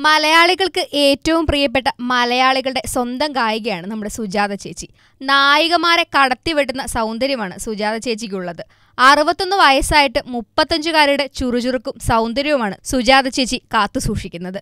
മലയാളികൾക്ക് ഏറ്റവും പ്രിയപ്പെട്ട മലയാളികളുടെ സ്വന്തം ഗായികയാണ് നമ്മുടെ സുജാത ചേച്ചി. നായികമാരെ കടത്തിവെട്ടുന്ന സൗന്ദര്യമാണ് സുജാത ചേച്ചിക്കുള്ളത്. 61 വയസ്സായിട്ട് 35കാരുടെ ചുറുചുറുക്കും സൗന്ദര്യവുമാണ് സുജാത ചേച്ചി കാത്തുസൂക്ഷിക്കുന്നത്.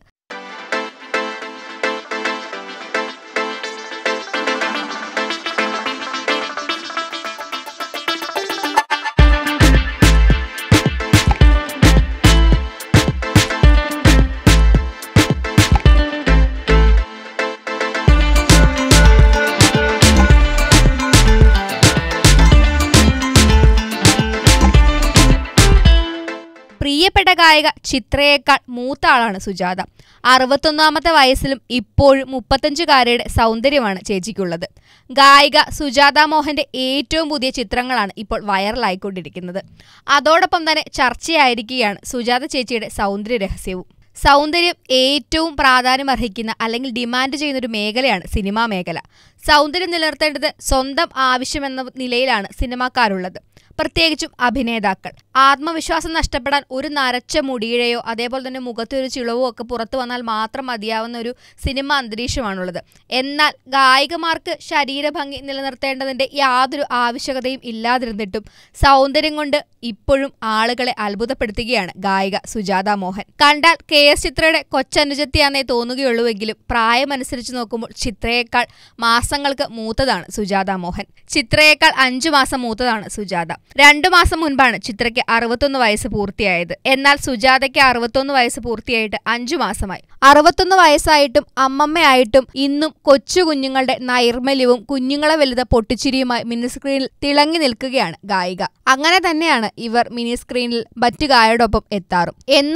പ്രിയപ്പെട്ട ഗായിക ചിത്രയേക്കാൾ മൂത്ത ആളാണ് സുജാത. 61ാമത്തെ വയസ്സിലും ഇപ്പോഴും 35കാരുടെ സൗന്ദര്യമാണ് ചേച്ചിക്കുള്ളത്. ഗായിക സുജാത മോഹന്റെ ഏറ്റവും പുതിയ ചിത്രങ്ങളാണ് ഇപ്പോൾ വൈറലായിക്കൊണ്ടിരിക്കുന്നത്. അതോടൊപ്പം തന്നെ ചർച്ചയായിരിക്കുകയാണ് സുജാത ചേച്ചിയുടെ സൗന്ദര്യ രഹസ്യവും. സൗന്ദര്യം ഏറ്റവും പ്രാധാന്യമർഹിക്കുന്ന അല്ലെങ്കിൽ ഡിമാൻഡ് ചെയ്യുന്നൊരു മേഖലയാണ് സിനിമാ മേഖല. സൗന്ദര്യം നിലനിർത്തേണ്ടത് സ്വന്തം ആവശ്യമെന്ന നിലയിലാണ് സിനിമാക്കാരുള്ളത്, പ്രത്യേകിച്ചും അഭിനേതാക്കൾ. ആത്മവിശ്വാസം നഷ്ടപ്പെടാൻ ഒരു നരച്ച മുടിയിഴയോ അതേപോലെ തന്നെ മുഖത്തൊരു ചിളവോ ഒക്കെ പുറത്തു വന്നാൽ മാത്രം മതിയാവുന്ന ഒരു സിനിമ അന്തരീക്ഷമാണുള്ളത്. എന്നാൽ ഗായികമാർക്ക് ശരീരഭംഗി നിലനിർത്തേണ്ടതിൻ്റെ യാതൊരു ആവശ്യകതയും ഇല്ലാതിരുന്നിട്ടും സൗന്ദര്യം കൊണ്ട് ഇപ്പോഴും ആളുകളെ അത്ഭുതപ്പെടുത്തുകയാണ് ഗായിക സുജാത മോഹൻ. കണ്ടാൽ KS ചിത്രയുടെ കൊച്ചനുജത്തിയാന്നേ തോന്നുകയുള്ളൂവെങ്കിലും പ്രായമനുസരിച്ച് നോക്കുമ്പോൾ ചിത്രയേക്കാൾ മാസങ്ങൾക്ക് മൂത്തതാണ് സുജാത മോഹൻ. ചിത്രയേക്കാൾ 5 മാസം മൂത്തതാണ് സുജാത. 2 മാസം മുൻപാണ് ചിത്രയ്ക്ക് 61 വയസ്സ് പൂർത്തിയായത്. എന്നാൽ സുജാതയ്ക്ക് 61 വയസ്സ് പൂർത്തിയായിട്ട് 5 മാസമായി. 61 വയസ്സായിട്ടും അമ്മമ്മയായിട്ടും ഇന്നും കൊച്ചു കുഞ്ഞുങ്ങളുടെ നൈർമല്യവും കുഞ്ഞുങ്ങളെ വലുത പൊട്ടിച്ചിരിയുമായി മിനി സ്ക്രീനിൽ തിളങ്ങി നിൽക്കുകയാണ് ഗായിക. അങ്ങനെ തന്നെയാണ് ഇവർ മിനി സ്ക്രീനിൽ മറ്റു ഗായകരോടൊപ്പം എത്താറും. എന്ന്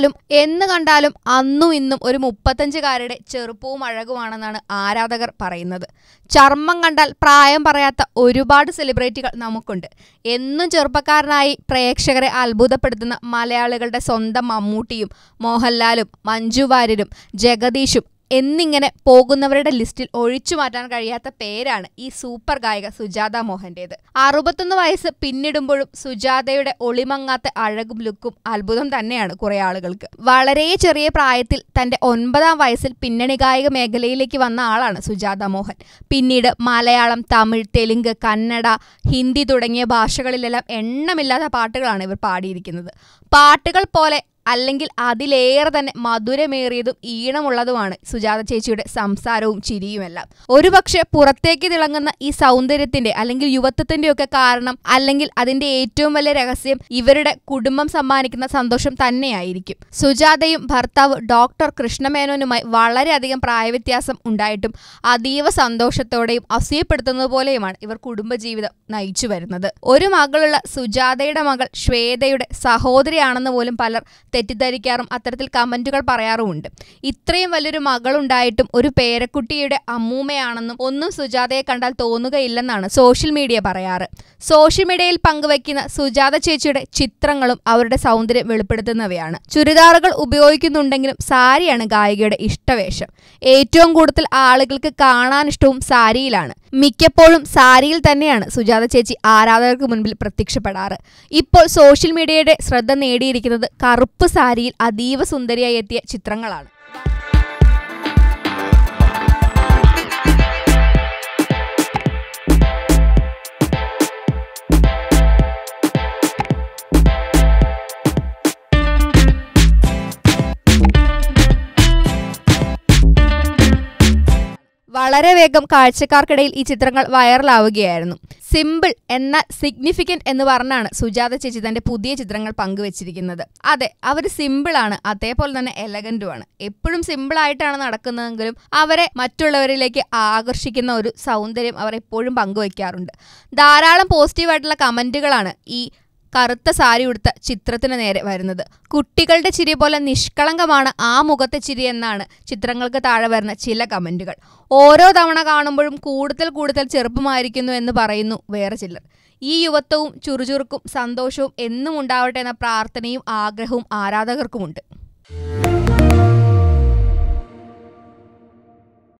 കണ്ടാലും അന്നും ഇന്നും ഒരു 35കാരുടെ ചെറുപ്പവും അഴകുമാണെന്നാണ് ആരാധകർ പറയുന്നത്. ചർമ്മം കണ്ടാൽ പ്രായം പറയാത്ത ഒരുപാട് സെലിബ്രിറ്റികൾ നമുക്കുണ്ട്. എന്നും ചെറുപ്പക്കാരനായി പ്രേക്ഷകരെ അത്ഭുതപ്പെടുത്തുന്ന മലയാളികളുടെ സ്വന്തം മമ്മൂട്ടിയും മോഹൻലാലും മഞ്ജു വാര്യരും ജഗദീഷും എന്നിങ്ങനെ പോകുന്നവരുടെ ലിസ്റ്റിൽ ഒഴിച്ചു മാറ്റാൻ കഴിയാത്ത പേരാണ് ഈ സൂപ്പർ ഗായിക സുജാത മോഹന്റേത്. 61 വയസ്സ് പിന്നിടുമ്പോഴും സുജാതയുടെ ഒളിമങ്ങാത്ത അഴകും ലുക്കും അത്ഭുതം തന്നെയാണ് കുറെ ആളുകൾക്ക്. വളരെ ചെറിയ പ്രായത്തിൽ തന്റെ 9ാം വയസ്സിൽ പിന്നണി ഗായിക മേഖലയിലേക്ക് വന്ന ആളാണ് സുജാത മോഹൻ. പിന്നീട് മലയാളം, തമിഴ്, തെലുങ്ക്, കന്നഡ, ഹിന്ദി തുടങ്ങിയ ഭാഷകളിലെല്ലാം എണ്ണമില്ലാത്ത പാട്ടുകളാണ് ഇവർ പാടിയിരിക്കുന്നത്. പാട്ടുകൾ പോലെ അല്ലെങ്കിൽ അതിലേറെ തന്നെ മധുരമേറിയതും ഈണമുള്ളതുമാണ് സുജാത ചേച്ചിയുടെ സംസാരവും ചിരിയുമെല്ലാം. ഒരുപക്ഷെ പുറത്തേക്ക് തിളങ്ങുന്ന ഈ സൗന്ദര്യത്തിന്റെ അല്ലെങ്കിൽ യുവത്വത്തിന്റെ ഒക്കെ കാരണം അല്ലെങ്കിൽ അതിന്റെ ഏറ്റവും വലിയ രഹസ്യം ഇവരുടെ കുടുംബം സമ്മാനിക്കുന്ന സന്തോഷം തന്നെയായിരിക്കും. സുജാതയും ഭർത്താവ് ഡോക്ടർ കൃഷ്ണമേനോനുമായി വളരെയധികം പ്രായവ്യത്യാസം ഉണ്ടായിട്ടും അതീവ സന്തോഷത്തോടെയും അസൂയപ്പെടുത്തുന്നത് പോലെയുമാണ് ഇവർ കുടുംബജീവിതം നയിച്ചു വരുന്നത്. ഒരു മകളുള്ള സുജാതയുടെ മകൾ ശ്വേതയുടെ സഹോദരിയാണെന്ന് പോലും പലർ തെറ്റിദ്ധരിക്കാറും അത്തരത്തിൽ കമന്റുകൾ പറയാറുമുണ്ട്. ഇത്രയും വലിയൊരു മകളുണ്ടായിട്ടും ഒരു പേരക്കുട്ടിയുടെ അമ്മൂമ്മയാണെന്നും ഒന്നും സുജാതയെ കണ്ടാൽ തോന്നുകയില്ലെന്നാണ് സോഷ്യൽ മീഡിയ പറയാറ്. സോഷ്യൽ മീഡിയയിൽ പങ്കുവയ്ക്കുന്ന സുജാത ചേച്ചിയുടെ ചിത്രങ്ങളും അവരുടെ സൗന്ദര്യം വെളിപ്പെടുത്തുന്നവയാണ്. ചുരിദാറുകൾ ഉപയോഗിക്കുന്നുണ്ടെങ്കിലും സാരിയാണ് ഗായികയുടെ ഇഷ്ടവേഷം. ഏറ്റവും കൂടുതൽ ആളുകൾക്ക് കാണാനിഷ്ടവും സാരിയിലാണ്. മിക്കപ്പോഴും സാരിയിൽ തന്നെയാണ് സുജാത ചേച്ചി ആരാധകർക്ക് മുൻപിൽ പ്രത്യക്ഷപ്പെടാറ്. ഇപ്പോൾ സോഷ്യൽ മീഡിയയുടെ ശ്രദ്ധ നേടിയിരിക്കുന്നത് കറുപ്പ് സാരിയിൽ അതീവ സുന്ദരിയായി എത്തിയ ചിത്രങ്ങളാണ്. വളരെ വേഗം കാഴ്ചക്കാർക്കിടയിൽ ഈ ചിത്രങ്ങൾ വൈറലാവുകയായിരുന്നു. സിമ്പിൾ എന്നാൽ സിഗ്നിഫിക്കന്റ് എന്ന് പറഞ്ഞാണ് സുജാത ചേച്ചി തന്റെ പുതിയ ചിത്രങ്ങൾ പങ്കുവച്ചിരിക്കുന്നത്. അതെ, അവർ സിമ്പിളാണ്, അതേപോലെ തന്നെ എലഗന്റുമാണ്. എപ്പോഴും സിമ്പിളായിട്ടാണ് നടക്കുന്നതെങ്കിലും അവരെ മറ്റുള്ളവരിലേക്ക് ആകർഷിക്കുന്ന ഒരു സൗന്ദര്യം അവർ എപ്പോഴും പങ്കുവയ്ക്കാറുണ്ട്. ധാരാളം പോസിറ്റീവായിട്ടുള്ള കമന്റുകളാണ് ഈ കറുത്ത സാരി ഉടുത്ത ചിത്രത്തിന് നേരെ വരുന്നത്. കുട്ടികളുടെ ചിരി പോലെ നിഷ്കളങ്കമാണ് ആ മുഖത്തെ ചിരി എന്നാണ് ചിത്രങ്ങൾക്ക് താഴെ വരുന്ന ചില കമന്റുകൾ. ഓരോ തവണ കാണുമ്പോഴും കൂടുതൽ ചെറുപ്പമായിരിക്കുന്നു എന്ന് പറയുന്നു വേറെ ചിലർ. ഈ യുവത്വവും ചുറുചുറുക്കും സന്തോഷവും എന്നും ഉണ്ടാവട്ടെ എന്ന പ്രാർത്ഥനയും ആഗ്രഹവും ആരാധകർക്കുമുണ്ട്.